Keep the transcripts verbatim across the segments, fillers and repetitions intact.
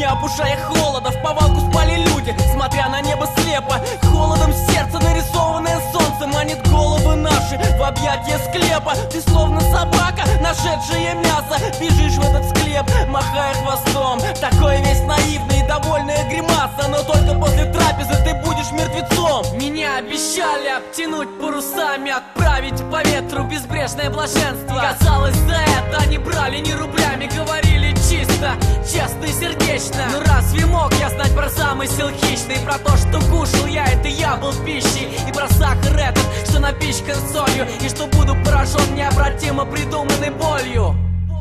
не опушая холода. В повалку спали люди, смотря на небо слепо. Холодом сердце, нарисованное солнце, манит головы наши в объятия склепа. Ты словно собака, нашедшая мясо, бежишь в этот склеп, махая хвостом. Такой весь наивный и довольная гримаса, но только после трапезы ты будешь мертвецом. Меня обещали обтянуть парусами, отправить по ветру безбрежное блаженство. Казалось, за это не брали ни рублями, говорили чисто, честно и сердечно. Но разве мог я знать про замысел хищный, про то, что кушал я, это я был пищей, и про сахар этот, что напичкан солью, и что буду поражен необратимо придуманной болью.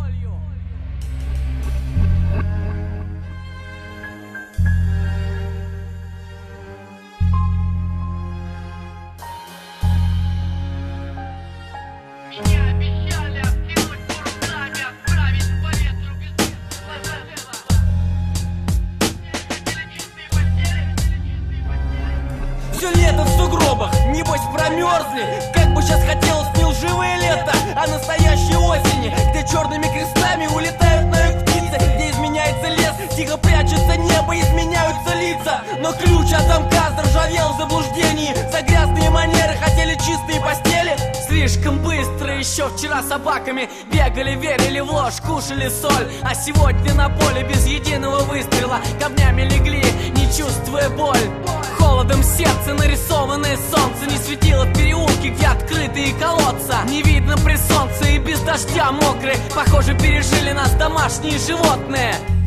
Меня обещали обтянуть парусами, отправить по ветру без блаженства. Все лето в сугробах, небось промерзли. Как бы сейчас хотелось не лживое лето, а настоящей осени, где черными крестами улетают на юг птицы, где изменяется лес, тихо прячется небо, изменяются лица. Но ключ от замка заржавел в заблуждении. За грязные манеры хотели чистые постели. Слишком быстро, еще вчера собаками бегали, верили в ложь, кушали соль. А сегодня на поле без единого выстрела камнями легли, не чувствуя боль. Холодом сердце, нарисованное солнце, не светило в переулке, где открытые колодца. Не видно при солнце и без дождя мокрые, похоже, пережили нас домашние животные.